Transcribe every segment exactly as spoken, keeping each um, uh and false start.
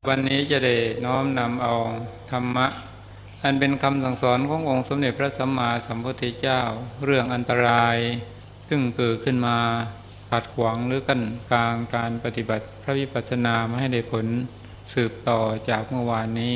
วันนี้จะได้น้อมนำเอาธรรมะอันเป็นคำสั่งสอนขององค์สมเด็จพระสัมมาสัมพุทธเจ้าเรื่องอันตรายซึ่งเกิดขึ้นมาขัดขวางหรือกั้นกลางการปฏิบัติพระวิปัสสนาไม่ให้ได้ผลสืบต่อจากเมื่อวานนี้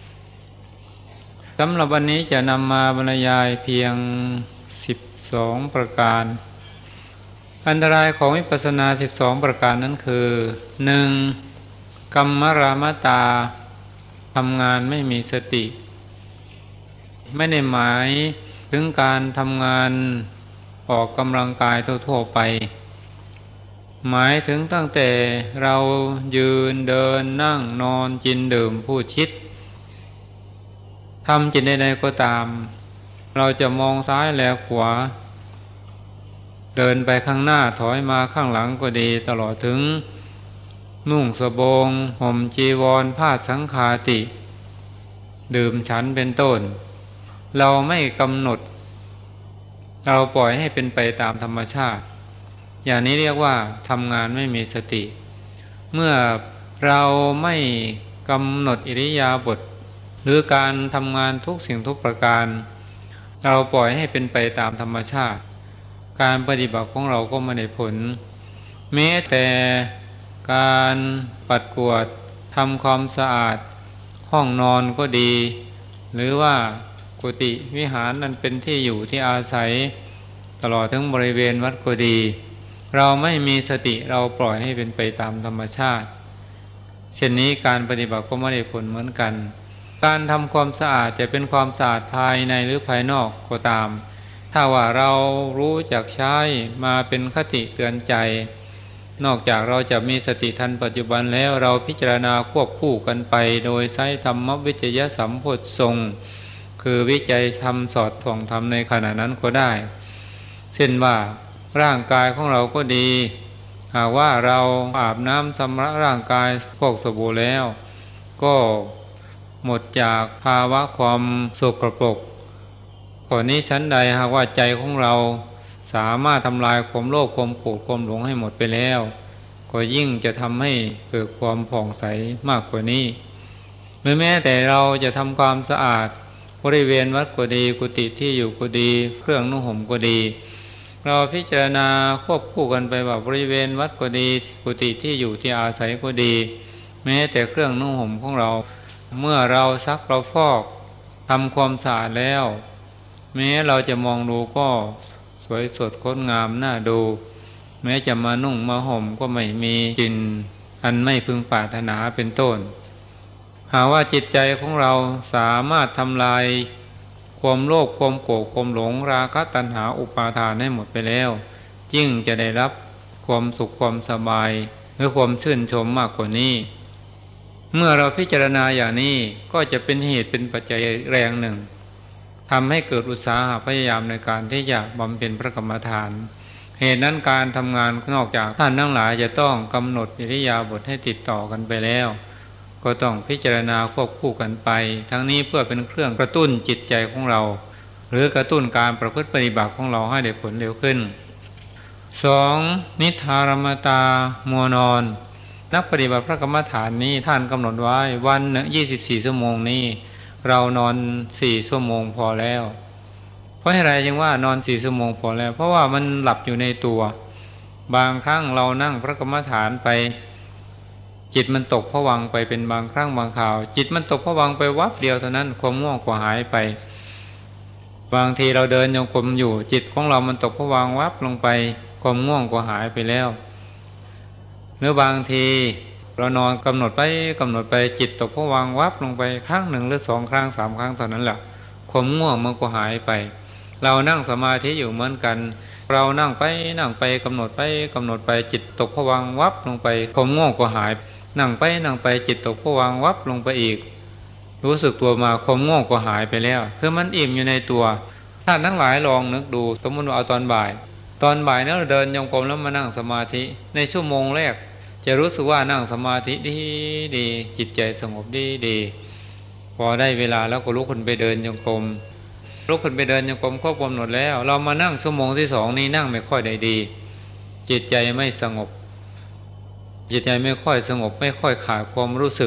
สำหรับวันนี้จะนำมาบรรยายเพียงสิบสองประการอันตรายของวิปัสสนาสิบสองประการนั้นคือหนึ่งกัมมรามตาทำงานไม่มีสติไม่ได้หมายถึงการทำงานออกกำลังกายทั่วๆไปหมายถึงตั้งแต่เรายืนเดินนั่งนอนกินดื่มพูดคิดทำจิตใดๆก็ตามเราจะมองซ้ายแลขวาเดินไปข้างหน้าถอยมาข้างหลังก็ดีตลอดถึงนุ่งสบงห่มจีวรผ้าสังฆาติดื่มฉันเป็นต้นเราไม่กำหนดเราปล่อยให้เป็นไปตามธรรมชาติอย่างนี้เรียกว่าทำงานไม่มีสติเมื่อเราไม่กำหนดอิริยาบถหรือการทำงานทุกสิ่งทุกประการเราปล่อยให้เป็นไปตามธรรมชาติการปฏิบัติของเราก็ไม่ได้ผลแม้แต่การปัดกวาดทำความสะอาดห้องนอนก็ดีหรือว่ากุฏิวิหารนั้นเป็นที่อยู่ที่อาศัยตลอดทั้งบริเวณวัดก็ดีเราไม่มีสติเราปล่อยให้เป็นไปตามธรรมชาติเช่นนี้การปฏิบัติก็ไม่ได้ผลเหมือนกันการทำความสะอาดจะเป็นความสะอาดภายในหรือภายนอกก็ตามถ้าว่าเรารู้จักใช้มาเป็นคติเตือนใจนอกจากเราจะมีสติทันปัจจุบันแล้วเราพิจารณาควบคู่กันไปโดยใช้ธรรมวิจยสัมโพชฌงค์คือวิจัยธรรมสอดส่องธรรมในขณะนั้นก็ได้เช่นว่าร่างกายของเราก็ดีหากว่าเราอาบน้ำชำระร่างกายพวกสบู่แล้วก็หมดจากภาวะความสกปรกข้อนี้ชั้นใดหากว่าใจของเราสามารถทำลายความโลภความโกรธความหลงให้หมดไปแล้วก็ยิ่งจะทำให้เกิดความผ่องใสมากกว่านี้แม้แม้แต่เราจะทำความสะอาดบริเวณวัดก็ดีกุฏิที่อยู่ก็ดีเครื่องนุ่งห่มก็ดีเราพิจารณาควบคู่กันไปว่าบริเวณวัดก็ดีกุฏิที่อยู่ที่อาศัยก็ดีแม้แต่เครื่องนุ่งห่มของเราเมื่อเราซักเราฟอกทำความสะอาดแล้วแม้เราจะมองดูก็สวยสดงดงามน่าดูแม้จะมานุ่งมาห่มก็ไม่มีกลิ่นอันไม่พึงปรารถนาเป็นต้นหากว่าจิตใจของเราสามารถทำลายความโลภความโกรธความหลงราคะตัณหาอุปาทานให้หมดไปแล้วยิ่งจะได้รับความสุขความสบายหรือความชื่นชมมากกว่านี้เมื่อเราพิจารณาอย่างนี้ก็จะเป็นเหตุเป็นปัจจัยแรงหนึ่งทำให้เกิดอุตสาหะพยายามในการที่จะบำเพ็ญพระกรรมฐานเหตุนั้นการทำงานนอกจากท่านทั้งหลายจะต้องกำหนดอิริยาบถให้ติดต่อกันไปแล้วก็ต้องพิจารณาควบคู่กันไปทั้งนี้เพื่อเป็นเครื่องกระตุ้นจิตใจของเราหรือกระตุ้นการประพฤติปฏิบัติของเราให้ได้ผลเร็วขึ้นสองนิทธารมตามัวนอนนักปฏิบัติพระกรรมฐานนี้ท่านกำหนดไว้วันหนึ่งยี่สิบสี่ชั่วโมงนี้เรานอนสี่ชั่วโมงพอแล้วเพราะอะไรจึงว่านอนสี่ชั่วโมงพอแล้วเพราะว่ามันหลับอยู่ในตัวบางครั้งเรานั่งพระกรรมฐานไปจิตมันตกผวังค์ไปเป็นบางครั้งบางคราวจิตมันตกผวังค์ไปวับเดียวเท่านั้นความง่วงก็หายไปบางทีเราเดินโยกมอยู่จิตของเรามันตกผวังค์วับลงไปความง่วงก็หายไปแล้วหรือบางทีเรานอนกำหนดไปกำหนดไปจิตตกผวังค์วับลงไปครั้งหนึ่งหรือสองครั้งสามครั้งเท่านั้นแหละความง่วงมันก็หายไปเรานั่งสมาธิอยู่เหมือนกันเรานั่งไปนั่งไปกำหนดไปกำหนดไปจิตตกผวังค์วับลงไปความง่วงก็หายนั่งไปนั่งไปจิตตกผวังค์วับลงไปอีกรู้สึกตัวมาความง่วงก็หายไปแล้วคือมันอิ่มอยู่ในตัวท่านทั้งหลายลองนึกดูสมมติว่าเอาตอนบ่ายตอนบ่ายเนี่ยเราเดินโยกมแล้วมานั่งสมาธิในชั่วโมงแรกจะรู้สึกว่านั่งสมาธิดีดีจิตใจสงบดีดีพอได้เวลาแล้วก็ลุกขึ้นไปเดินโยกมลุกขึ้นไปเดินโยกมครบกำหนดแล้วเรามานั่งชั่วโมงที่สองนี้นั่งไม่ค่อยได้ดีจิตใจไม่สงบจิตใจไม่ค่อยสงบไม่ค่อยขาดความรู้สึก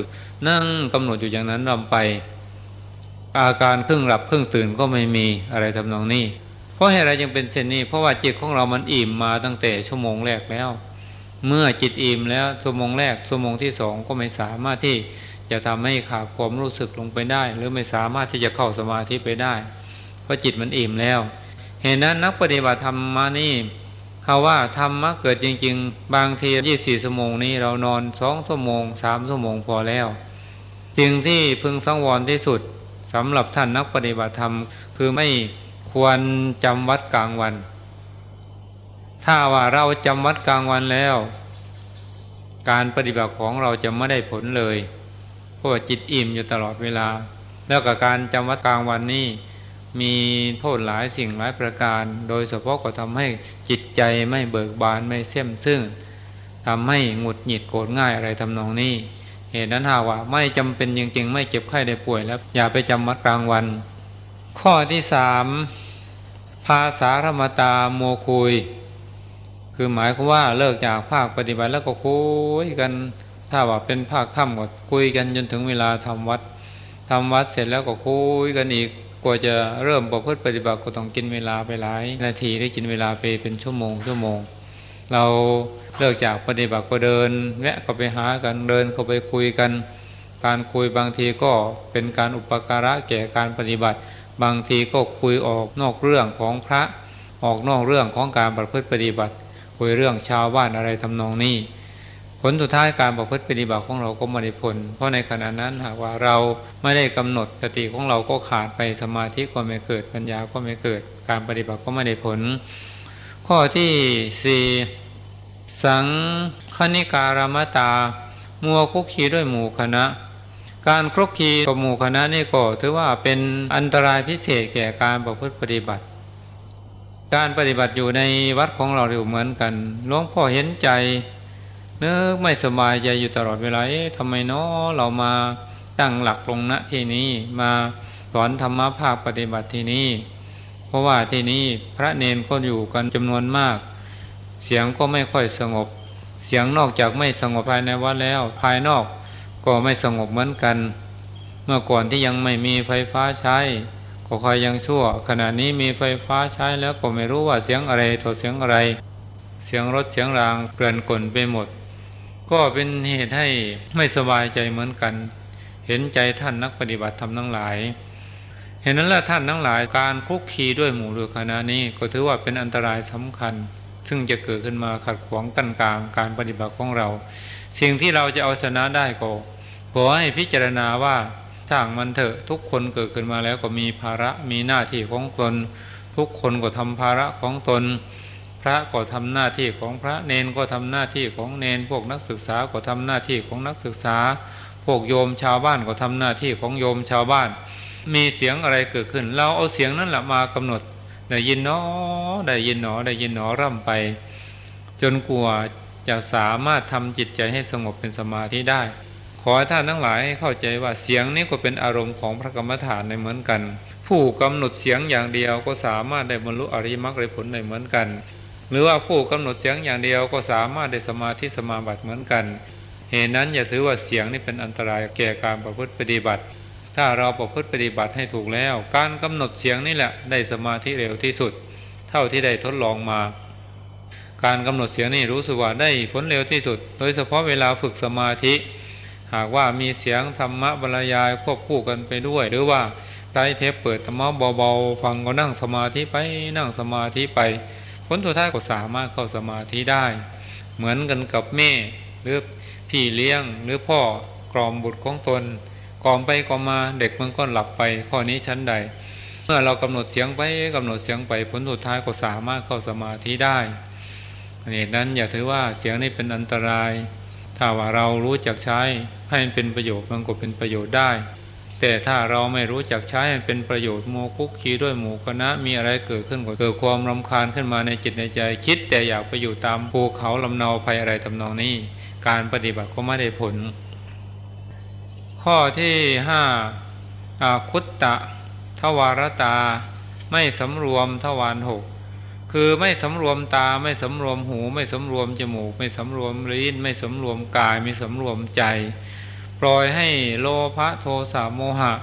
นั่งกำหนดอยู่อย่างนั้นลำไปอาการครึ่งหลับครึ่งตื่นก็ไม่มีอะไรทำนองนี้เพราะเหตุอะไรจึงเป็นเช่นนี้เพราะว่าจิตของเรามันอิ่มมาตั้งแต่ชั่วโมงแรกแล้วเมื่อจิตอิ่มแล้วชั่วโมงแรกชั่วโมงที่สองก็ไม่สามารถที่จะทำให้ขาดความรู้สึกลงไปได้หรือไม่สามารถที่จะเข้าสมาธิไปได้เพราะจิตมันอิ่มแล้วเหตุนั้นนักปฏิบัติธรรมมานี่เขาว่าธรรมะเกิดจริงๆบางทียี่สิบสี่ชั่วโมงนี้เรานอนสองชั่วโมงสามชั่วโมงพอแล้วสิ่งที่พึงสังวรที่สุดสำหรับท่านนักปฏิบัติธรรมคือไม่ควรจำวัดกลางวันถ้าว่าเราจำวัดกลางวันแล้วการปฏิบัติของเราจะไม่ได้ผลเลยเพราะว่าจิตอิ่มอยู่ตลอดเวลาแล้วกับการจำวัดกลางวันนี้มีโทษหลายสิ่งหลายประการโดยเฉพาะก็ทำให้จิตใจไม่เบิกบานไม่เสื่อมซึ่งทำให้หงุดหงิดโกรธง่ายอะไรทำนองนี้เหตุนั้นหากว่าไม่จำเป็นจริงๆไม่เจ็บไข้ได้ป่วยแล้วอย่าไปจำวัดกลางวันข้อที่สามภาษารมตาโมคุยคือหมายความว่าเลิกจากภาคปฏิบัติแล้วก็คุยกันถ้าว่าเป็นภาคค่ำก็คุยกันจนถึงเวลาทำวัดทำวัดเสร็จแล้วก็คุยกันอีกกว่าจะเริ่มประพฤติปฏิบัติก็ต้องกินเวลาไปหลายนาทีได้กินเวลาไปเป็นชั่วโมงชั่วโมงเราเลิกจากปฏิบัติก็เดินแวะก็ไปหากันเดินเข้าไปคุยกันการคุยบางทีก็เป็นการอุปการะแก่การปฏิบัติบางทีก็คุยออกนอกเรื่องของพระออกนอกเรื่องของการประพฤติปฏิบัติคุยเรื่องชาวบ้านอะไรทำนองนี้ผลสุดท้ายการประพฤติปฏิบัติของเราก็ไม่ได้ผลเพราะในขณะนั้นหากว่าเราไม่ได้กำหนดสติของเราก็ขาดไปสมาธิก็ไม่เกิดปัญญาก็ไม่เกิดการปฏิบัติก็ไม่ได้ผลข้อที่สี่สังคณิการมตามัวคุกคีด้วยหมู่คณะการคลุกคลีกับหมู่คณะนี่ก็ถือว่าเป็นอันตรายพิเศษแก่การประพฤติปฏิบัติการปฏิบัติอยู่ในวัดของเราอยู่เหมือนกันหลวงพ่อเห็นใจนึกไม่สบายใจอยู่ตลอดเวลาเอ๊ะทำไมเนาะเรามาตั้งหลักลงณที่นี้มาสอนธรรมะภาคปฏิบัติที่นี้เพราะว่าที่นี้พระเนนก็อยู่กันจำนวนมากเสียงก็ไม่ค่อยสงบเสียงนอกจากไม่สงบภายในวัดแล้วภายนอกก็ไม่สงบเหมือนกันเมื่อก่อนที่ยังไม่มีไฟฟ้าใช้ก็คอยยังชั่วขณะนี้มีไฟฟ้าใช้แล้วก็ไม่รู้ว่าเสียงอะไรโทรเสียงอะไรเสียงรถเสียงรางเกลื่อนกล่นไปหมดก็เป็นเหตุให้ไม่สบายใจเหมือนกันเห็นใจท่านนักปฏิบัติธรรมทั้งหลายเห็นนั้นแล้วท่านทั้งหลายการคุกคีด้วยหมู่หรือคณะนี้ก็ถือว่าเป็นอันตรายสำคัญซึ่งจะเกิดขึ้นมาขัดขวางกั้นกลางการปฏิบัติของเราสิ่งที่เราจะเอาชนะได้ก็ขอให้พิจารณาว่าช่างมันเถอะทุกคนเกิดขึ้นมาแล้วก็มีภาระมีหน้าที่ของตนทุกคนก็ทำภาระของตนพระก็ทำหน้าที่ของพระเนนก็ทำหน้าที่ของเนนพวกนักศึกษาก็ทำหน้าที่ของนักศึกษาพวกโยมชาวบ้านก็ทำหน้าที่ของโยมชาวบ้านมีเสียงอะไรเกิดขึ้นเราเอาเสียงนั้นแหละมากำหนดได้ยินเนาะได้ยินหนอได้ยินหนอร่ำไปจนกว่าจะสามารถทำจิตใจให้สงบเป็นสมาธิได้ขอให้ท่านทั้งหลายเข้าใจว่าเสียงนี้ก็เป็นอารมณ์ของพระกรรมฐานในเหมือนกันผู้กำหนดเสียงอย่างเดียวก็สามารถได้บรรลุอริยมรรคผลได้เหมือนกันหรือว่าผู้กำหนดเสียงอย่างเดียวก็สามารถได้สมาธิสมาบัติเหมือนกันเหตุนั้นอย่าถือว่าเสียงนี้เป็นอันตรายแก่การประพฤติปฏิบัติถ้าเราประพฤติปฏิบัติให้ถูกแล้วการกำหนดเสียงนี่แหละได้สมาธิเร็วที่สุดเท่าที่ได้ทดลองมาการกำหนดเสียงนี่รู้สึกว่าได้ผลเร็วที่สุดโดยเฉพาะเวลาฝึกสมาธิหากว่ามีเสียงธรรมะบรรยายควบคู่กันไปด้วยหรือว่าใช้เทปเปิดธรรมะเบาๆฟังก็นั่งสมาธิไปนั่งสมาธิไปผลสุดท้ายก็สามารถเข้าสมาธิได้เหมือนกันกับแม่หรือพี่เลี้ยงหรือพ่อกล่อมบุตรของตนกล่อมไปกล่อมมาเด็กมันก็หลับไปข้อนี้ชั้นใดเมื่อเรากำหนดเสียงไปกำหนดเสียงไปผลสุดท้ายก็สามารถเข้าสมาธิได้เหตุนั้นอย่าถือว่าเสียงนี้เป็นอันตรายถ้าว่าเรารู้จักใช้ให้มันเป็นประโยชน์มันก็เป็นประโยชน์ได้แต่ถ้าเราไม่รู้จักใช้ให้เป็นประโยชน์โมคุกคีด้วยหมู่คณะมีอะไรเกิดขึ้นก็เกิดความรำคาญขึ้นมาในจิตในใจคิดแต่อยากไปอยู่ตามภูเขาลำเนาภัยอะไรทำนองนี้การปฏิบัติก็ไม่ได้ผลข้อที่ห้าอาคุตตะทวารตาไม่สำรวมทวารหกคือไม่สำรวมตาไม่สำรวมหูไม่สำรวมจมูกไม่สำรวมลิ้นไม่สำรวมกายไม่สำรวมใจเพปล่อยให้โลภะโทสะโมหะ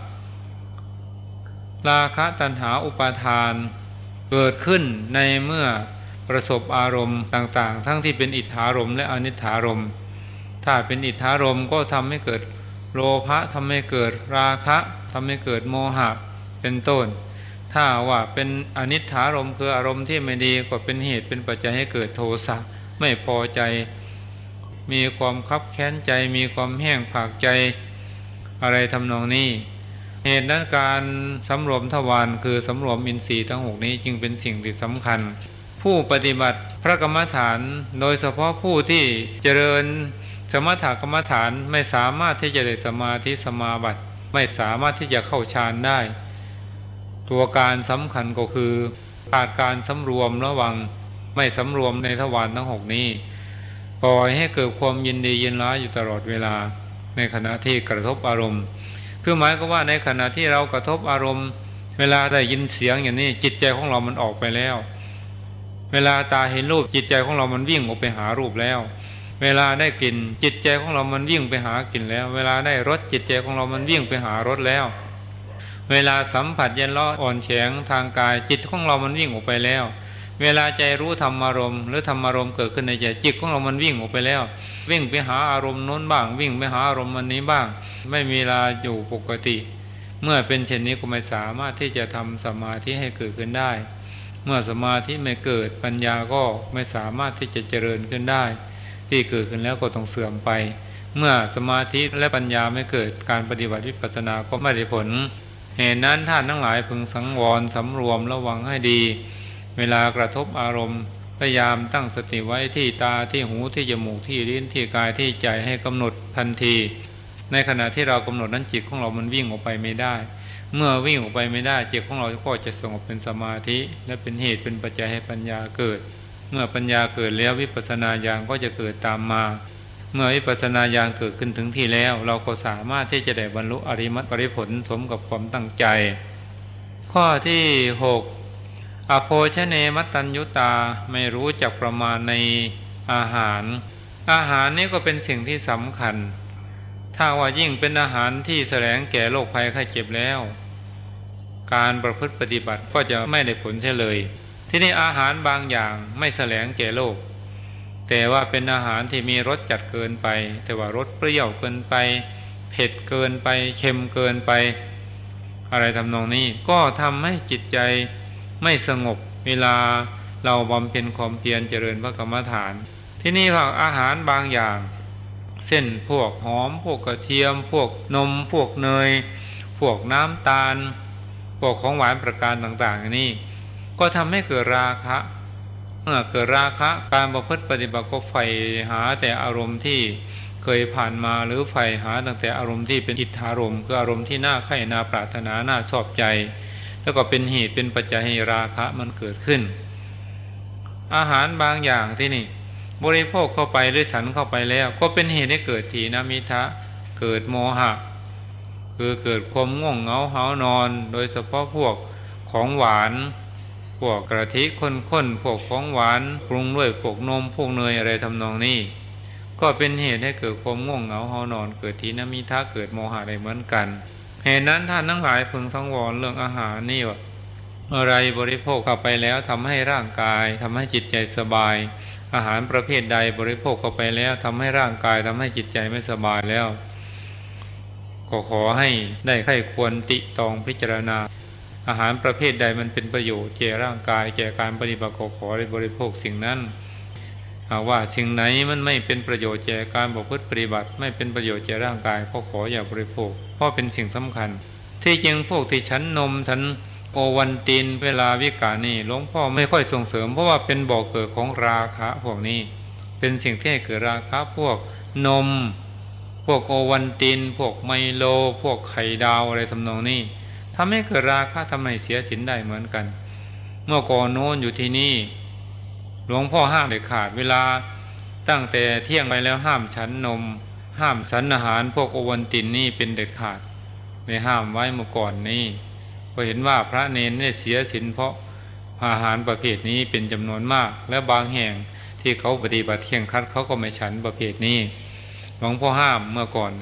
ราคะตัณหาอุปาทานเกิดขึ้นในเมื่อประสบอารมณ์ต่างๆทั้งที่เป็นอิทธารมณ์และอนิทธารมณ์ถ้าเป็นอิทธารมณ์ก็ทำให้เกิดโลภะทำให้เกิดราคะทำให้เกิดโมหะเป็นต้นถ้าว่าเป็นอนิทธารมณ์คืออารมณ์ที่ไม่ดีก็เป็นเหตุเป็นปัจจัยให้เกิดโทสะไม่พอใจมีความคับแค้นใจมีความแห้งผากใจอะไรทำนองนี้เหตุนั้นการสำรวมทวารคือสำรวมอินทรีย์ทั้งหกนี้จึงเป็นสิ่งที่สำคัญผู้ปฏิบัติพระกรรมฐานโดยเฉพาะผู้ที่เจริญสมถกรรมฐานไม่สามารถที่จะได้สมาธิสมาบัติไม่สามารถที่จะเข้าฌานได้ตัวการสำคัญก็คือขาดการสำรวมระวังไม่สำรวมในทวารทั้งหกนี้ปล่อยให้เกิดความยินดียินร้ายอยู่ตลอดเวลาในขณะที่กระทบอารมณ์คือหมายก็ว่าในขณะที่เรากระทบอารมณ์เวลาได้ยินเสียงอย่างนี้จิตใจของเรามันออกไปแล้วเวลาตาเห็นรูปจิตใจของเรามันวิ่งออกไปหารูปแล้วเวลาได้กลิ่นจิตใจของเรามันวิ่งไปหากลิ่นแล้วเวลาได้รสจิตใจของเรามันวิ่งไปหารสแล้วเวลาสัมผัสเย็นร้อนอ่อนแข็งทางกายจิตของเรามันวิ่งออกไปแล้วเวลาใจรู้ธรรมารมณ์หรือธรรมารมณ์เกิดขึ้นในใจจิตของเรามันวิ่งออกไปแล้ววิ่งไปหาอารมณ์โน้นบ้างวิ่งไปหาอารมณ์อันนี้บ้างไม่มีเวลาอยู่ปกติเมื่อเป็นเช่นนี้ก็ไม่สามารถที่จะทำสมาธิให้เกิดขึ้นได้เมื่อสมาธิไม่เกิดปัญญาก็ไม่สามารถที่จะเจริญขึ้นได้ที่เกิดขึ้นแล้วก็ต้องเสื่อมไปเมื่อสมาธิและปัญญาไม่เกิดการปฏิบัติวิปัสสนาก็ไม่ได้ผลเหตุนั้นท่านทั้งหลายพึงสังวรสำรวมระวังให้ดีเวลากระทบอารมณ์พยายามตั้งสติไว้ที่ตาที่หูที่จมูกที่ลิ้นที่กายที่ใจให้กำหนดทันทีในขณะที่เรากำหนดนั้นจิตของเรามันวิ่งออกไปไม่ได้เมื่อวิ่งออกไปไม่ได้จิตของเราก็จะสงบเป็นสมาธิและเป็นเหตุเป็นปัจจัยให้ปัญญาเกิดเมื่อปัญญาเกิดแล้ววิปัสสนาญาณก็จะเกิดตามมาเมื่อวิปัสสนาญาณเกิดขึ้นถึงที่แล้วเราก็สามารถที่จะได้บรรลุอริมัตถปริผลสมกับความตั้งใจข้อที่หกอโภชเนมัตตัญญุตาไม่รู้จักประมาณในอาหารอาหารนี้ก็เป็นสิ่งที่สำคัญถ้าว่ายิ่งเป็นอาหารที่แสลงแก่โรคภัยไข้เจ็บแล้วการประพฤติปฏิบัติก็จะไม่ได้ผลเสียเลยที่นี่อาหารบางอย่างไม่แสลงแก่โรคแต่ว่าเป็นอาหารที่มีรสจัดเกินไปแต่ว่ารสเปรี้ยวเกินไปเผ็ดเกินไปเค็มเกินไปอะไรทำนองนี้ก็ทำให้จิตใจไม่สงบเวลาเราบำเพ็ญความเพียรเจริญพระกรรมฐานที่นี่พวกอาหารบางอย่างเช่นพวกหอมพวกกระเทียมพวกนมพวกเนยพวกน้ำตาลพวกของหวานประการต่างๆอย่างนี้ก็ทำให้เกิดราคะเมื่อเกิดราคะการประพฤติปฏิบัติก็ใฝ่หาแต่อารมณ์ที่เคยผ่านมาหรือใฝ่หาตั้งแต่อารมณ์ที่เป็นอิทธารมณ์คืออารมณ์ที่น่าใคร่น่าปรารถนาน่าชอบใจแล้วก็เป็นเหตุเป็นปัจจัยให้ราคะมันเกิดขึ้นอาหารบางอย่างที่นี่บริโภคเข้าไปหรือฉันเข้าไปแล้วก็เป็นเหตุให้เกิดถีนมิทะเกิดโมหะคือเกิดความง่วงเหงาหาวนอนโดยเฉพาะพวกของหวานพวกกะทิข้นๆพวกของหวานปรุงด้วยพวกนมพวกเนยอะไรทำนองนี้ก็เป็นเหตุให้เกิดความง่วงเหงาหาวนอนเกิดถีนมิทะเกิดโมหะได้เหมือนกันเหตุนั้นท่านทั้งหลายพึงสังวรเรื่องอาหารนี่ว่าอะไรบริโภคเข้าไปแล้วทำให้ร่างกายทำให้จิตใจสบายอาหารประเภทใดบริโภคเข้าไปแล้วทำให้ร่างกายทำให้จิตใจไม่สบายแล้วก็ขอให้ได้ใคร่ควรติตองพิจารณาอาหารประเภทใดมันเป็นประโยชน์แก่ร่างกายแก่การปฏิบัติก็ขอได้บริโภคสิ่งนั้นหากว่าสิ่งไหนมันไม่เป็นประโยชน์แก่การประพฤติปฏิบัติไม่เป็นประโยชน์แก่ร่างกายก็ขออย่าบริโภคเพราะเป็นสิ่งสำคัญที่จริงพวกที่ฉันนมฉันโอวันตินเวลาวิกานี่หลวงพ่อไม่ค่อยส่งเสริมเพราะว่าเป็นบ่อเกิดของราคะพวกนี้เป็นสิ่งที่ให้เกิดราคะพวกนมพวกโอวันตินพวกไมโลพวกไข่ดาวอะไรทำนองนี้ทำให้เกิดราคะทำให้เสียศีลได้เหมือนกันเมื่อก่อนโน้นอยู่ที่นี่หลวงพ่อห้ามเด็ดขาดเวลาตั้งแต่เที่ยงไปแล้วห้ามฉันนมห้ามฉันอาหารพวกโอวันตินนี่เป็นเด็ดขาดไม่ห้ามไว้เมื่อก่อนนี้ก็เห็นว่าพระเนรเนี่ยเสียศีลเพราะอาหารประเภทนี้เป็นจำนวนมากและบางแห่งที่เขาปฏิบัติเที่ยงคัดเขาก็ไม่ฉันประเภทนี้หลวงพ่อห้ามเมื่อก่อน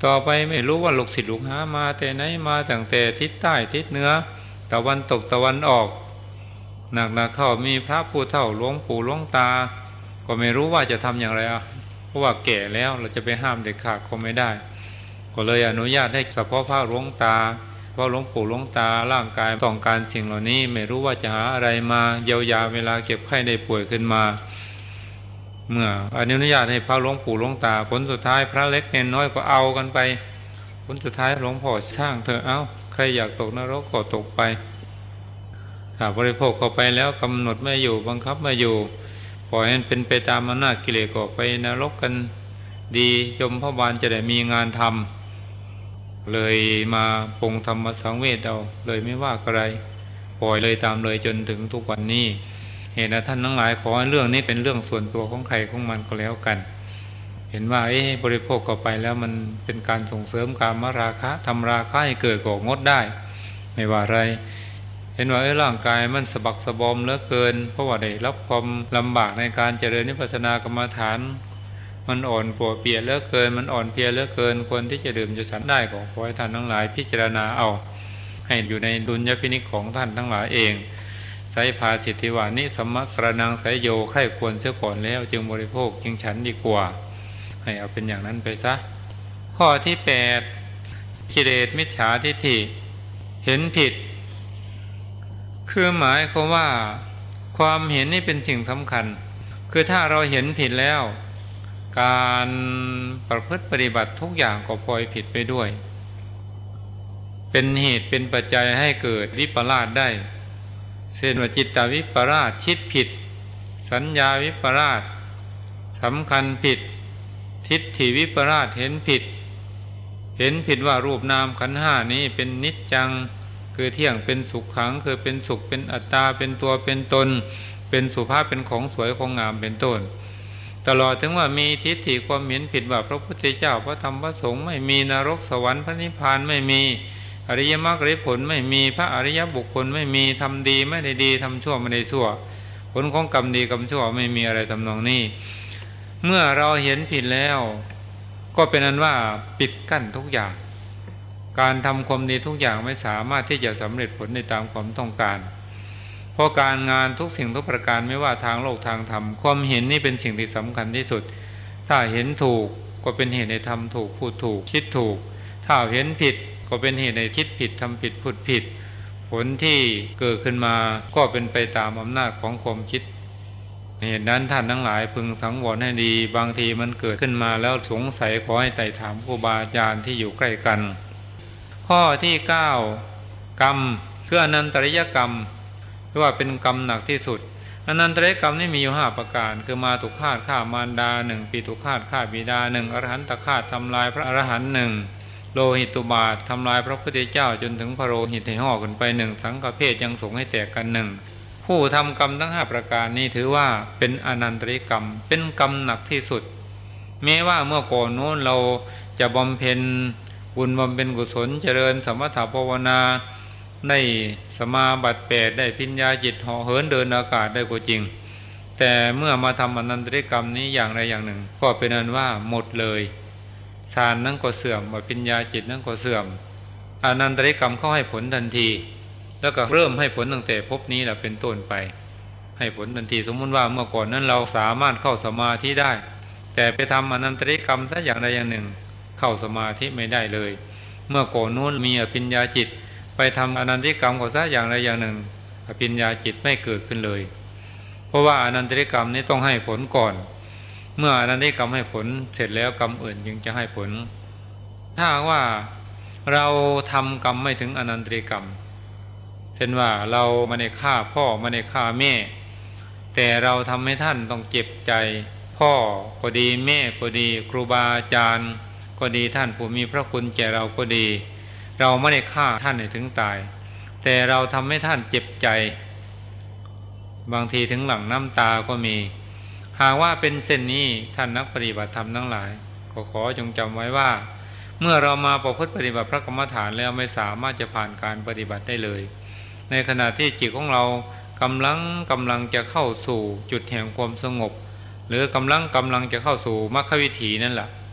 ต่อไปไม่รู้ว่าลูกศิษย์ลูกหามาแต่ไหนมาตั้งแต่ทิศใต้ทิศเหนือตะวันตกตะวันออกหนักๆเข้ามีพระผู้เฒ่าหลวงปู่หลวงตาก็ไม่รู้ว่าจะทำอย่างไรอ่ะเพราะว่าแก่แล้วเราจะไปห้ามเด็ดขาดก็ไม่ได้ก็เลยอนุญาตให้เฉพาะพระหลวงตาเพราะหลวงปู่หลวงตาร่างกายต้องการสิ่งเหล่านี้ไม่รู้ว่าจะหาอะไรมาเยียวยาเวลาเก็บไข้ได้ป่วยขึ้นมาเมื่ออนุญาตให้พระหลวงปู่หลวงตาผลสุดท้ายพระเล็กเนนน้อยก็เอากันไปผลสุดท้ายหลวงพ่อช่างเธอเอ้าใครอยากตกนรกก็ตกไปถ้าบริโภคเข้าไปแล้วกำหนดไม่อยู่บังคับไม่อยู่ปล่อยให้เป็นไปตามอำนาจกิเลสก็ไปนรกกันดีจมพระบาลจะได้มีงานทำเลยมาปรงธรรมสังเวชเอาเลยไม่ว่าอะไรปล่อยเลยตามเลยจนถึงทุกวันนี้เหตุนั้นท่านทั้งหลายขอให้เรื่องนี้เป็นเรื่องส่วนตัวของใครของมันก็แล้วกันเห็นว่าเอ๊ะบริโภคเข้าไปแล้วมันเป็นการส่งเสริมกามราคะทำราคะให้เกิดก็งดได้ไม่ว่าอะไรเห็นว่าเอ้ร่างกายมันสะบักสะบอมเหลือเกินเพราะว่าได้รับความลำบากในการเจริญวิปัสสนากรรมฐานมันอ่อนปวดเปียกเหลือเกินมันอ่อนเพลียเหลือเกินคนที่จะดื่มจะฉันได้ก็ขอให้ท่านทั้งหลายพิจารณาเอาให้อยู่ในดุลยพินิจของท่านทั้งหลายเองไสภาสิทธิวานิสัมมกรณังไสโยไข้ควรเสียก่อนแล้วจึงบริโภคจึงฉันดีกว่าให้เอาเป็นอย่างนั้นไปซะข้อที่แปดกิเลสมิจฉาทิฏฐิเห็นผิดคือหมายความว่าความเห็นนี่เป็นสิ่งสำคัญคือถ้าเราเห็นผิดแล้วการประพฤติปฏิบัติทุกอย่างก็พลอยผิดไปด้วยเป็นเหตุเป็นปัจจัยให้เกิดวิปลาสได้เช่นว่าจิตตวิปลาสคิดผิดสัญญาวิปลาสสำคัญผิดทิฏฐิวิปลาสเห็นผิดเห็นผิดว่ารูปนามขันธ์ห้านี้เป็นนิจจังคือเที่ยงเป็นสุขขังคือเป็นสุขเป็นอัตตาเป็นตัวเป็นตนเป็นสุภาพเป็นของสวยของงามเป็นต้นตลอดถึงว่ามีทิฏฐิความเห็นผิดว่าพระพุทธเจ้าพระธรรมพระสงฆ์ไม่มีนรกสวรรค์พระนิพพานไม่มีอริยมรรคอริยผลไม่มีพระอริยบุคคลไม่มีทำดีไม่ได้ดีทำชั่วไม่ได้ชั่วผลของกรรมดีกรรมชั่วไม่มีอะไรทำนองนี้เมื่อเราเห็นผิดแล้วก็เป็นอันว่าปิดกั้นทุกอย่างการทำความดีทุกอย่างไม่สามารถที่จะสำเร็จผลในตามความต้องการเพราะการงานทุกสิ่งทุกประการไม่ว่าทางโลกทางธรรมความเห็นนี่เป็นสิ่งที่สำคัญที่สุดถ้าเห็นถูกก็เป็นเหตุในทำถูกพูดถูกคิดถูกถ้าเห็นผิดก็เป็นเหตุในคิดผิดทำผิดพูดผิดผลที่เกิดขึ้นมาก็เป็นไปตามอำนาจของความคิดเหตุนั้นท่านทั้งหลายพึงสังวรให้ดีบางทีมันเกิดขึ้นมาแล้วสงสัยขอให้ไต่ถามครูบาอาจารย์ที่อยู่ใกล้กันข้อที่เก้ากรรมคืออนันตริยกรรมที่ว่าเป็นกรรมหนักที่สุดอนันตริยกรรมนี่มีอยู่ห้าประการคือมาตุฆาตฆ่ามารดาหนึ่งปีตุฆาตฆ่าบิดาหนึ่งอรหันตฆาตทำลายพระอรหันต์หนึ่งโลหิตุบาททำลายพระพุทธเจ้าจนถึงพระโลหิตให้ห่อขึ้นไปหนึ่งสังฆเพศยังสงให้แตกกันหนึ่งผู้ทำกรรมทั้งห้าประการนี้ถือว่าเป็นอนันตริยกรรมเป็นกรรมหนักที่สุดแม้ว่าเมื่อก่อนโน้นเราจะบำเพ็ญบุญบำเพ็ญกุศลเจริญสมถภาวนาได้สมาบัติแปดได้ปัญญาจิตห่อเหินเดินอากาศได้ก็จริงแต่เมื่อมาทำอนันตริยกรรมนี้อย่างใดอย่างหนึ่งก็เป็นอันว่าหมดเลยฌานนั้นก็เสื่อมปัญญาจิตนั้นก็เสื่อมอนันตริยกรรมเข้าให้ผลทันทีแล้วก็เริ่มให้ผลตั้งแต่ภพนี้แหละเป็นต้นไปให้ผลทันทีสมมุติว่าเมื่อก่อนนั้นเราสามารถเข้าสมาธิได้แต่ไปทำอนันตริยกรรมซะอย่างใดอย่างหนึ่งเข้าสมาธิไม่ได้เลยเมื่อก่อนนู้นมีอภิญญาจิตไปทำอนันตริยกรรมก็ซะอย่างใดอย่างหนึ่งอภิญญาจิตไม่เกิดขึ้นเลยเพราะว่าอนันตริยกรรมนี้ต้องให้ผลก่อนเมื่ออนันตริยกรรมให้ผลเสร็จแล้วกรรมอื่นจึงจะให้ผลถ้าว่าเราทำกรรมไม่ถึงอนันตริยกรรมเช่นว่าเราไม่ได้ฆ่าพ่อไม่ได้ฆ่าแม่แต่เราทำให้ท่านต้องเจ็บใจพ่อก็ดีแม่ก็ดีครูบาอาจารย์ก็ดีท่านผู้มีพระคุณแก่เราก็ดีเราไม่ได้ฆ่าท่านให้ถึงตายแต่เราทำให้ท่านเจ็บใจบางทีถึงหลั่งน้ำตาก็มีหากว่าเป็นเช่นนี้ท่านนักปฏิบัติธรรมทั้งหลายก็ขอจงจำไว้ว่าเมื่อเรามาประพฤติปฏิบัติพระกรรมฐานแล้วไม่สามารถจะผ่านการปฏิบัติได้เลยในขณะที่จิตของเรากำลังกำลังจะเข้าสู่จุดแห่งความสงบหรือกำลังกำลังจะเข้าสู่มรรควิถีนั่นแหละ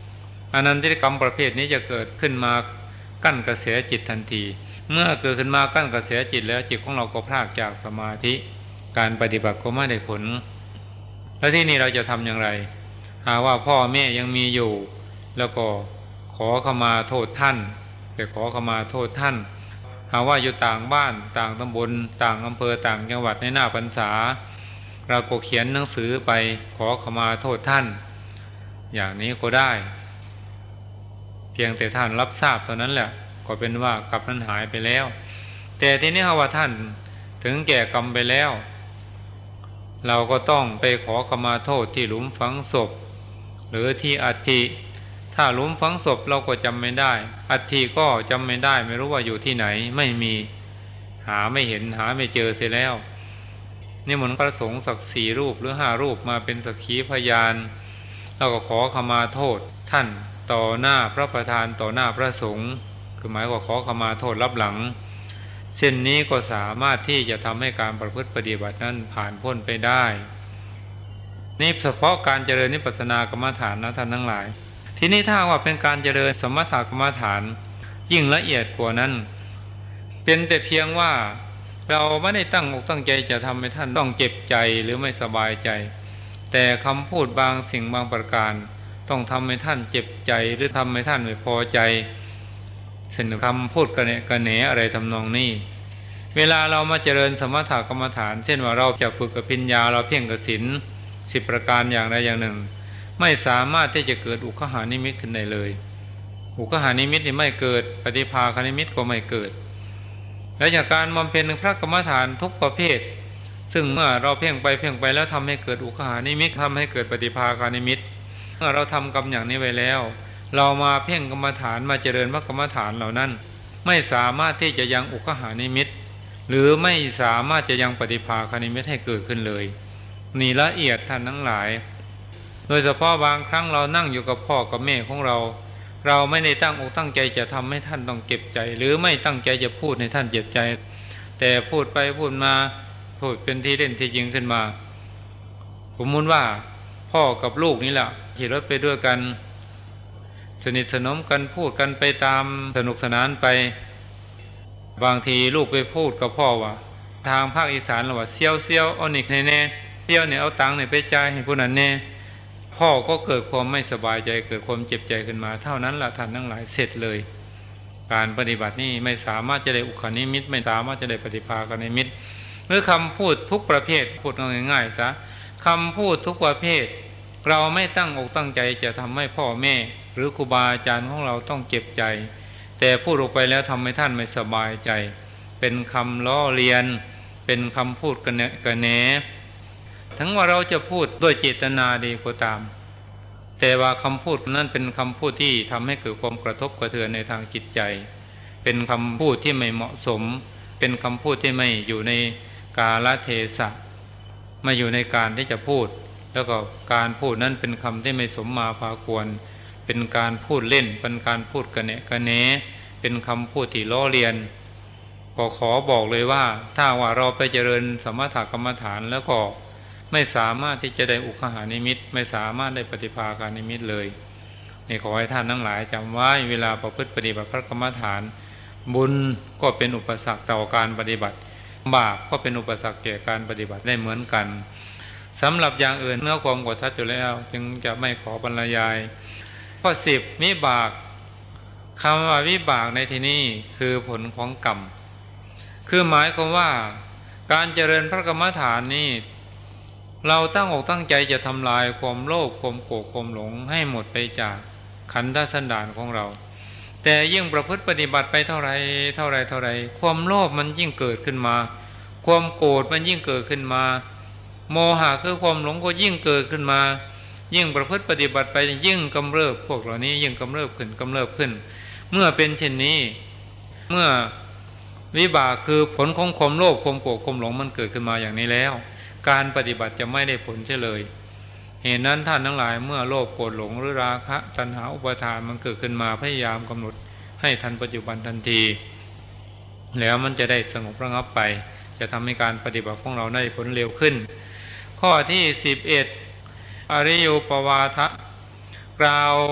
อนันตริกรรมประเภทนี้จะเกิดขึ้นมากั้นกระแสจิตทันทีเมื่อเกิดขึ้นมากั้นกระแสจิตแล้วจิตของเราก็พลากจากสมาธิการปฏิบัติก็ไม่ได้ผลแล้วที่นี่เราจะทำอย่างไรหากว่าพ่อแม่ยังมีอยู่แล้วก็ขอขมาโทษท่านไปขอขมาโทษท่านหากว่าอยู่ต่างบ้านต่างตำบลต่างอำเภอต่างจังหวัดในหน้าพรรษาเราก็เขียนหนังสือไปขอขมาโทษท่านอย่างนี้ก็ได้เพียงแต่ท่านรับทราบเท่านั้นแหละก็เป็นว่ากรรมนั้นหายไปแล้วแต่ทีนี้ว่าท่านถึงแก่กรรมไปแล้วเราก็ต้องไปขอขมาโทษที่หลุมฝังศพหรือที่อัฐิถ้าหลุมฝังศพเราก็จำไม่ได้อัฐิก็จำไม่ได้ไม่รู้ว่าอยู่ที่ไหนไม่มีหาไม่เห็นหาไม่เจอเสียแล้วนี่มนต์พระสงฆ์สักสี่รูปหรือห้ารูปมาเป็นสักขีพยานเราก็ขอขมาโทษท่านต่อหน้าพระประธานต่อหน้าพระสงฆ์คือหมายว่าขอขมาโทษรับหลังเช่นนี้ก็สามารถที่จะทำให้การประพฤติปฏิบัตินั้นผ่านพ้นไปได้นี่เฉพาะการเจริญวิปัสสนากรรมฐานนะท่านทั้งหลายทีนี้ถ้าว่าเป็นการเจริญสมถกรรมฐานยิ่งละเอียดกว่านั้นเป็นแต่เพียงว่าเราไม่ได้ตั้งอกตั้งใจจะทำให้ท่านต้องเจ็บใจหรือไม่สบายใจแต่คำพูดบางสิ่งบางประการต้องทำให้ท่านเจ็บใจหรือทำให้ท่านไม่พอใจเช่นคำพูดกระเนะกระเหนอะไรทำนองนี้เวลาเรามาเจริญสมถกรรมฐานเช่นว่าเราจะฝึกอภิญญาเราเพ่งกสิณสิบประการอย่างใดอย่างหนึ่งไม่สามารถที่จะเกิดอุคหานิมิตขึ้นได้เลยอุคหานิมิตนี่ไม่เกิดปฏิภาคนิมิตก็ไม่เกิดและจากการบำเพ็ญพระกรรมฐานทุกประเภทซึ่งเมื่อเราเพ่งไปเพ่งไปแล้วทำให้เกิดอุคหานิมิตทำให้เกิดปฏิภาคนิมิตเมื่อเราทำกรรมอย่างนี้ไว้แล้วเรามาเพ่งกรรมฐานมาเจริญพระกรรมฐานเหล่านั้นไม่สามารถที่จะยังอุคหานิมิตหรือไม่สามารถจะยังปฏิภาคนิมิตให้เกิดขึ้นเลยนี่ละเอียดท่านทั้งหลายโดยเฉพาะบางครั้งเรานั่งอยู่กับพ่อกับแม่ของเราเราไม่ได้ตั้งอกตั้งใจจะทำให้ท่านต้องเจ็บใจหรือไม่ตั้งใจจะพูดให้ท่านเจ็บใจแต่พูดไปพูดมาพูดเป็นที่เล่นที่จริงขึ้นมาสมมุติว่าพ่อกับลูกนี่แหละขี่รถไปด้วยกันสนิทสนมกันพูดกันไปตามสนุกสนานไปบางทีลูกไปพูดกับพ่อว่าทางภาคอีสานเราว่าเซี่ยวเซี่ยวเอาหนิกแน่ๆเซี่ยวเนี่ยเอาตังค์เนี่ยไปจ่ายให้ผู้นั้นแน่พ่อก็เกิดความไม่สบายใจเกิดความเจ็บใจขึ้นมาเท่านั้นละท่านทั้งหลายเสร็จเลยการปฏิบัตินี่ไม่สามารถจะได้อุคหานิมิตไม่สามารถจะได้ปฏิภาคนิมิตหรือคำพูดทุกประเภทพูดง่ายๆซะคำพูดทุกประเภทเราไม่ตั้งอกตั้งใจจะทำให้พ่อแม่หรือครูบาอาจารย์ของเราต้องเจ็บใจแต่พูดออกไปแล้วทำให้ท่านไม่สบายใจเป็นคำล้อเลียนเป็นคำพูดกระเนะกระแหนถึงว่าเราจะพูดด้วยเจตนาดีก็ตามแต่ว่าคำพูดนั้นเป็นคำพูดที่ทำให้เกิดความกระทบกระเทือนในทางจิตใจเป็นคำพูดที่ไม่เหมาะสมเป็นคำพูดที่ไม่อยู่ในกาลเทศะไม่อยู่ในการที่จะพูดแล้วก็การพูดนั้นเป็นคำที่ไม่สมมาพาควรเป็นการพูดเล่นเป็นการพูดกระเนะกระแหนเป็นคำพูดที่ล้อเลียนก็ขอบอกเลยว่าถ้าว่าเราไปเจริญสมถกรรมฐานแล้วก็ไม่สามารถที่จะได้อุคหานิมิตไม่สามารถได้ปฏิภาคานิมิตเลยนี่ขอให้ท่านทั้งหลายจำไว้เวลาประพฤติปฏิบัติพระกรรมฐานบุญก็เป็นอุปสรรคต่อการปฏิบัติบาปก็เป็นอุปสรรคแก่การปฏิบัติได้เหมือนกันสำหรับอย่างอื่นเมื่อความกดทัดอยู่แล้วจึงจะไม่ขอบรรยายข้อสิบวิบากคำว่าวิบากในที่นี้คือผลของกรรมคือหมายความว่าการเจริญพระกรรมฐานนี้เราตั้งอกตั้งใจจะทำลายความโลภความโกรธความหลงให้หมดไปจากขันธสันดานของเราแต่ยิ่งประพฤติปฏิบัติไปเท่าไรเท่าไรเท่าไรความโลภมันยิ่งเกิดขึ้นมาความโกรธมันยิ่งเกิดขึ้นมาโมหะคือความหลงก็ยิ่งเกิดขึ้นมายิ่งประพฤติปฏิบัติไปยิ่งกำเริบพวกเหล่านี้ยิ่งกำเริบขึ้นกำเริบขึ้นเมื่อเป็นเช่นนี้เมื่อวิบากคือผลของความโลภความโกรธความหลงมันเกิดขึ้นมาอย่างนี้แล้วการปฏิบัติจะไม่ได้ผลเสียเลยเหตุนั้นท่านทั้งหลายเมื่อโลภโกรธหลงหรือราคะตัณหาอุปาทานมันเกิดขึ้นมาพยายามกำหนดให้ทันปัจจุบันทันทีแล้วมันจะได้สงบระงับไปจะทำให้การปฏิบัติของเราได้ผลเร็วขึ้นข้อที่สิบเอ็ดอริโยปวาทะกล่าว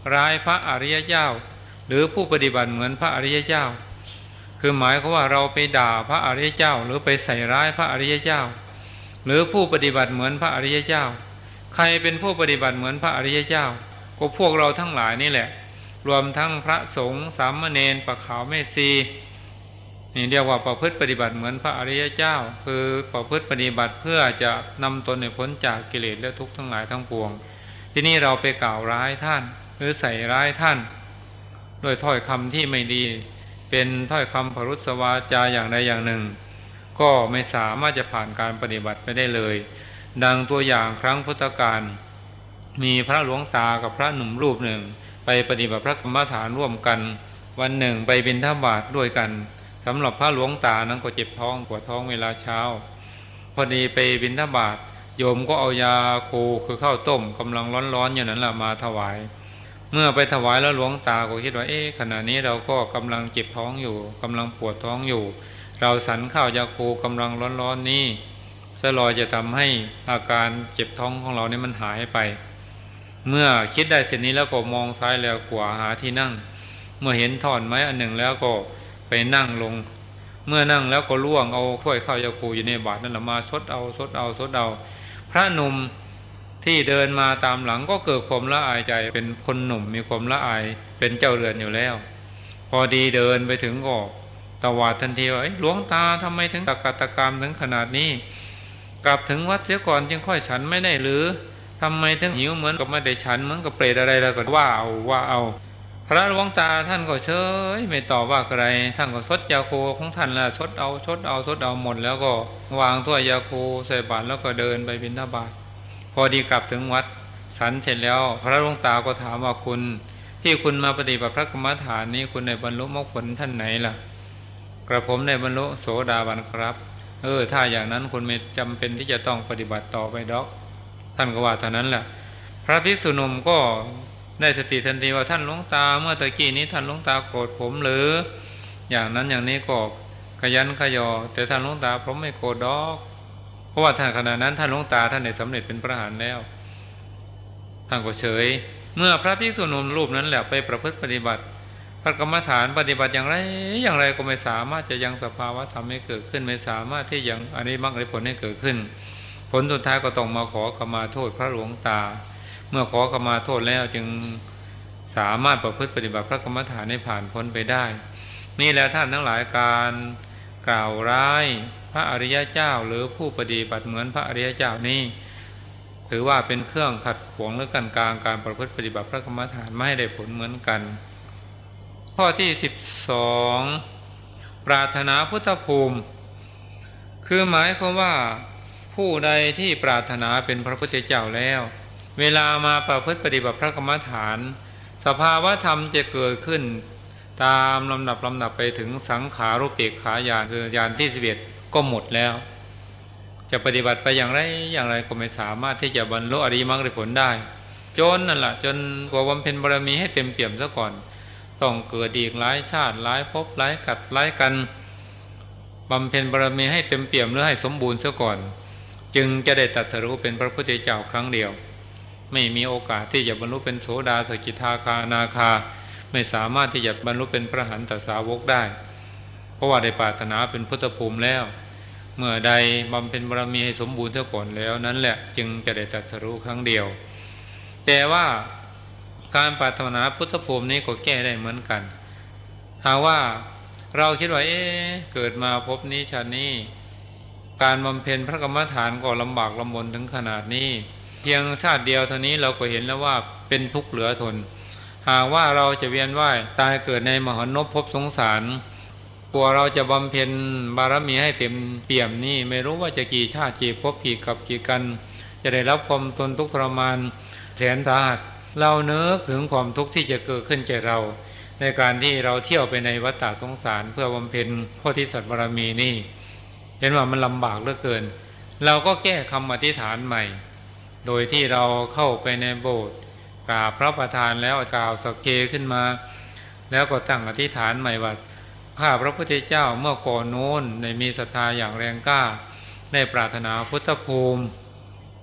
ร้ายพระอริยเจ้าหรือผู้ปฏิบัติเหมือนพระอริยเจ้าคือหมายความว่าเราไปด่าพระอริยเจ้าหรือไปใส่ร้ายพระอริยเจ้าหรือผู้ปฏิบัติเหมือนพระอริยเจ้าใครเป็นผู้ปฏิบัติเหมือนพระอริยเจ้าก็พวกเราทั้งหลายนี่แหละรวมทั้งพระสงฆ์สามเณรปะขาวแม่ชีนี่เรียกว่าประพฤติปฏิบัติเหมือนพระอริยเจ้าคือประพฤติปฏิบัติเพื่อจะนำตนให้พ้นจากกิเลสและทุกข์ทั้งหลายทั้งปวงที่นี่เราไปกล่าวร้ายท่านหรือใส่ร้ายท่านด้วยถ้อยคำที่ไม่ดีเป็นถ้อยคำพรุษวาจาอย่างใดอย่างหนึ่งก็ไม่สามารถจะผ่านการปฏิบัติไปได้เลยดังตัวอย่างครั้งพุทธกาลมีพระหลวงตากับพระหนุ่มรูปหนึ่งไปปฏิบัติพระกรรมฐานร่วมกันวันหนึ่งไปบิณฑบาตด้วยกันสำหรับพระหลวงตานั้นก็เจ็บท้องปวดท้องเวลาเช้าพอดีไปบิณฑบาตโยมก็เอายาโคคือข้าวต้มกำลังร้อนๆอย่างนั้นแหละมาถวายเมื่อไปถวายแล้วหลวงตาก็คิดว่าเอ๊ะขณะนี้เราก็กำลังเจ็บท้องอยู่กำลังปวดท้องอยู่เราฉันข้าวยาโคกำลังร้อนๆนี้สลอยจะทำให้อาการเจ็บท้องของเราเนี่ยมันหายไปเมื่อคิดได้เสร็จนี้แล้วก็มองซ้ายแล้วขวาหาที่นั่งเมื่อเห็นท่อนไม้อันหนึ่งแล้วก็ไปนั่งลงเมื่อนั่งแล้วก็ล่วงเอาถ้วยข้าวยาโคอยู่ในบาตรนั่นแหละมาซดเอาซดเอาซดเอาพระหนุ่มที่เดินมาตามหลังก็เกิดความละอายใจเป็นคนหนุ่มมีความละอายเป็นเจ้าเรือนอยู่แล้วพอดีเดินไปถึงก็ตวาดทันทีว่าหลวงตาทำไมถึงตะกัดตะกามถึงขนาดนี้กลับถึงวัดเสียก่อนจึงค่อยฉันไม่ได้หรือทำไมถึงหิวเหมือนกับไม่ได้ฉันเหมือนกับเปรตอะไรแล้วก็ว่าเอาว่าเอาพระหลวงตาท่านก็เฉยไม่ตอบว่าอะไรท่านก็ซดยาโคของท่านแล้วซดเอาซดเอาซดเอาหมดแล้วก็วางถ้วยยาโคใส่บาตรแล้วก็เดินไปบิณฑบาตพอดีกลับถึงวัดฉันเสร็จแล้วพระหลวงตาก็ถามว่าคุณที่คุณมาปฏิบัติพระกรรมฐานนี้คุณได้บรรลุมรรคผลท่านไหนล่ะกระผมได้บรรลุโสดาบันครับเออถ้าอย่างนั้นคุณไม่จำเป็นที่จะต้องปฏิบัติต่อไปดอกท่านก็ว่าเท่านั้นแหละพระภิกษุหนุ่มก็ได้สติทันทีว่าท่านหลวงตาเมื่อตะกี้นี้ท่านหลวงตาโกรธผมหรืออย่างนั้นอย่างนี้ก็ขยันขยอแต่ท่านหลวงตาผมไม่โกรธดอกเพราะว่าท่านขณะนั้นท่านหลวงตาท่านได้สำเร็จเป็นพระอรหันต์แล้วท่านก็เฉยเมื่อพระภิกษุหนุ่มรูปนั้นแหละไปประพฤติปฏิบัติพระกรรมฐานปฏิบัติอย่างไรอย่างไรก็ไม่สามารถจะยังสภาวะธรรมให้เกิดขึ้นไม่สามารถที่ยังอริมักอริผลให้เกิดขึ้นผลสุดท้ายก็ต้องมาขอขมาโทษพระหลวงตาเมื่อขอขมาโทษแล้วจึงสามารถประพฤติปฏิบัติพระกรรมฐานให้ผ่านพ้นไปได้นี่แหละท่านทั้งหลายการกล่าวร้ายพระอริยเจ้าหรือผู้ปฏิบัติเหมือนพระอริยเจ้านี้ถือว่าเป็นเครื่องขัดขวางหรือกันกลางการประพฤติปฏิบัติพระกรรมฐานไม่ได้ผลเหมือนกันข้อที่สิบสองปรารถนาพุทธภูมิคือหมายความว่าผู้ใดที่ปรารถนาเป็นพระพุทธเจ้าแล้วเวลามาประพฤติปฏิบัติพระกรรมฐานสภาวะธรรมจะเกิดขึ้นตามลำดับลำดับไปถึงสังขารุปเปกขาญาณคือญาณที่สิบเอ็ดก็หมดแล้วจะปฏิบัติไปอย่างไรอย่างไรก็ไม่สามารถที่จะบรรลุอริยมรรคผลได้จนนั่นแหละจนกว่าบำเพ็ญบารมีให้เต็มเปี่ยมซะก่อนต้องเกิดอีกหลายชาติหลายภพหลายกัดหลายกันบำเพ็ญบารมีให้เต็มเปี่ยมหรือให้สมบูรณ์ซะก่อนจึงจะได้ตรัสรู้เป็นพระพุทธเจ้าครั้งเดียวไม่มีโอกาสที่จะบรรลุเป็นโสดาสกิทาคาอนาคาไม่สามารถที่จะบรรลุเป็นพระอรหันตสาวกได้เพราะว่าได้ปรารถนาเป็นพุทธภูมิแล้วเมื่อใดบำเพ็ญบารมีให้สมบูรณ์ซะก่อนแล้วนั้นแหละจึงจะได้ตรัสรู้ครั้งเดียวแต่ว่าการปรารถนาพุทธภูมินี้ก็แก้ได้เหมือนกันหากว่าเราคิดว่าเอ๊ะเกิดมาพบนี้ชาตินี้การบำเพ็ญพระกรรมฐานก็ลำบากลำบนถึงขนาดนี้เพียงชาติเดียวเท่านี้เราก็เห็นแล้วว่าเป็นทุกข์เหลือทนหากว่าเราจะเวียนว่ายตายเกิดในมหานพภพสงสารกลัวเราจะบำเพ็ญบารมีให้เต็มเปี่ยมนี่ไม่รู้ว่าจะกี่ชาติกี่ภพกี่กับกี่กันจะได้รับความทนทุกข์ทรมานแสนสาหัสเราเนึกถึงความทุกข์ที่จะเกิดขึ้นแก่เราในการที่เราเที่ยวไปในวัฏฏะสงสารเพื่อบำเพ็ญโพธิสัตว์บารมีนี่เห็นว่ามันลำบากเหลือเกินเราก็แก้คำอธิษฐานใหม่โดยที่เราเข้าไปในโบสถ์กราบพระประธานแล้วกล่าวสักเกขึ้นมาแล้วก็ตั้งอธิษฐานใหม่ว่าข้าพระพุทธเจ้าเมื่อก่อนโน้นได้มีศรัทธาอย่างแรงกล้าได้ปรารถนาพุทธภูมิ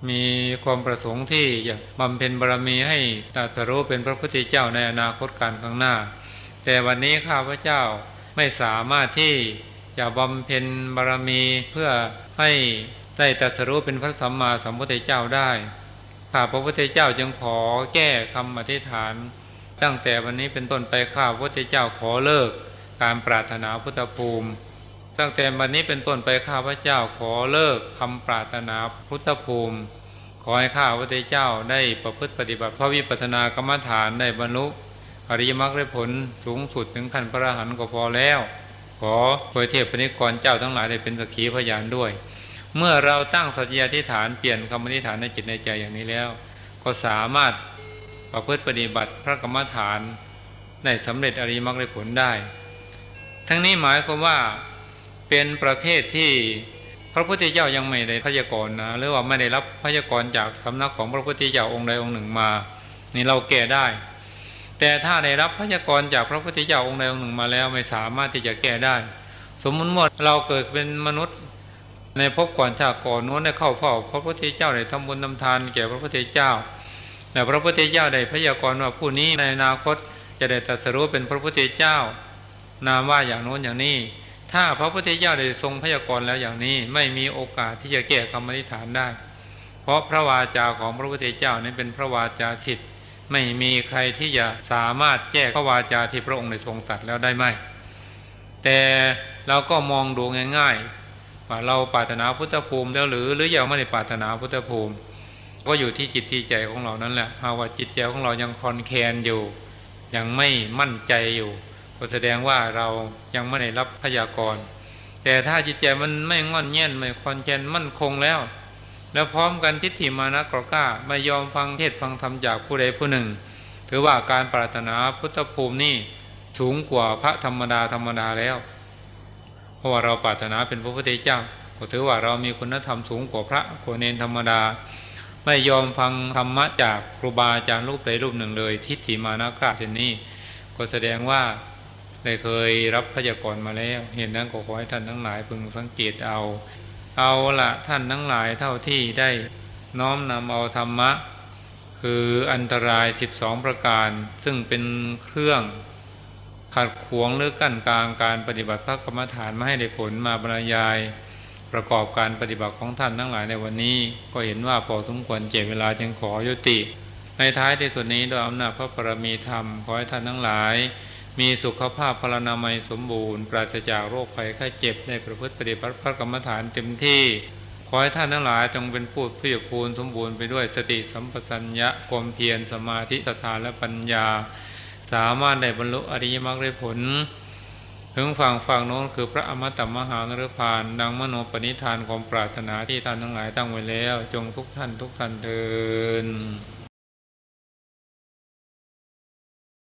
มีความประสงค์ที่จะบำเพ็ญบารมีให้ตรัสรู้เป็นพระพุทธเจ้าในอนาคตการข้างหน้าแต่วันนี้ข้าพเจ้าไม่สามารถที่จะบำเพ็ญบารมีเพื่อให้ได้ตรัสรู้เป็นพระสัมมาสัมพุทธเจ้าได้ข้าพระพุทธเจ้าจึงขอแก้คำอธิษฐานตั้งแต่วันนี้เป็นต้นไปข้าพระพุทธเจ้าขอเลิกการปรารถนาพุทธภูมิตั้งแต่วันนี้เป็นต้นไปข้าพเจ้าขอเลิกคำปรารถนาพุทธภูมิขอให้ข้าพระพุทธเจ้าได้ประพฤติปฏิบัติพระวิปัสสนากรรมฐานได้บรรลุอริยมรรคผลสูงสุดถึงขั้นพระอรหันต์ก็พอแล้วขอเผยเทพนิกรเจ้าทั้งหลายได้เป็นสักขีพยานด้วยเมื่อเราตั้งสัจจะอธิษฐานเปลี่ยนคำอธิษฐานในจิตในใจอย่างนี้แล้วก็สามารถประพฤติปฏิบัติพระกรรมฐานได้สำเร็จอริยมรรคผลได้ทั้งนี้หมายความว่าเป็นประเภทที่พระพุทธเจ้ายังไม่ได้พยากรณ์นะหรือว่าไม่ได้รับพยากรณ์จากสำนักของพระพุทธเจ้าองค์ใดองค์หนึ่งมานี่เราแก้ได้แต่ถ้าได้รับพยากรณ์จากพระพุทธเจ้าองค์ใดองค์หนึ่งมาแล้วไม่สามารถที่จะแก้ได้สมมุติว่าเราเกิดเป็นมนุษย์ในภพก่อนชาติก่อนโน้นได้เข้าเฝ้าพระพุทธเจ้าได้ทำบุญทำทานแก่พระพุทธเจ้าแต่พระพุทธเจ้าได้พยากรณ์ว่าผู้นี้ในอนาคตจะได้ตรัสรู้เป็นพระพุทธเจ้านามว่าอย่างโน้นอย่างนี้ถ้าพระพุทธเจ้าได้ทรงพยากรณ์แล้วอย่างนี้ไม่มีโอกาสที่จะแก้คำอธิษฐานได้เพราะพระวาจาของพระพุทธเจ้านั้นเป็นพระวาจาทิพย์ไม่มีใครที่จะสามารถแก้พระวาจาที่พระองค์ได้ทรงตรัสแล้วได้ไหมแต่เราก็มองดูง่ายๆว่าเราปรารถนาพุทธภูมิแล้วหรือหรือยังไม่ได้ปรารถนาพุทธภูมิก็อยู่ที่จิตที่ใจของเรานั่นแหละหากว่าจิตใจของเรายังคลอนแคลนอยู่ยังไม่มั่นใจอยู่ก็แสดงว่าเรายังไม่ได้รับพยากรณ์แต่ถ้าจิตใจมันไม่งอนแง่นไม่คลอนแคลนมั่นคงแล้วแล้วพร้อมกันทิฏฐิมานะกล้าไม่ยอมฟังเทศฟังธรรมจากผู้ใดผู้หนึ่งถือว่าการปรารถนาพุทธภูมินี่สูงกว่าพระธรรมดาธรรมดาแล้วเพราะว่าเราปรารถนาเป็นพระพุทธเจ้าก็ถือว่าเรามีคุณธรรมสูงกว่าพระกว่าเณรธรรมดาไม่ยอมฟังธรรมะจากครูบาอาจารย์รูปใดรูปหนึ่งเลยทิฏฐิมานะกล้าเช่นนี้ก็แสดงว่าได้เคยรับพยากรณ์มาแล้วเห็นนั้นก็ขอให้ท่านทั้งหลายพึงสังเกตเอาเอาละท่านทั้งหลายเท่าที่ได้น้อมนำเอาธรรมะคืออันตรายสิบสองประการซึ่งเป็นเครื่องขัดขวางหรือกั้นกลางการปฏิบัติพระกรรมฐานมาให้ได้ผลมาบรรยายประกอบการปฏิบัติของท่านทั้งหลายในวันนี้ก็เห็นว่าพอสมควรเจ็บเวลาจึงขอยุติในท้ายที่สุดนี้ด้วยอำนาจพระปรมีธรรมขอให้ท่านทั้งหลายมีสุขภาพพลานามัยสมบูรณ์ปราศจากโรคภัยไข้เจ็บในประพฤติปฏิบัติพระกรรมฐานเต็มที่ขอให้ท่านทั้งหลายจงเป็นผู้เพียรพูนสมบูรณ์ไปด้วยสติสัมปชัญญะความเพียรสมาธิศรัทธาและปัญญาสามารถได้บรรลุอริยมรรคผลถึงฝั่งฝั่งโน้นคือพระอมตะมหานฤพานดังมโนปณิธานความปรารถนาที่ท่านทั้งหลายตั้งไว้แล้วจงทุกท่านทุกท่านเทอญ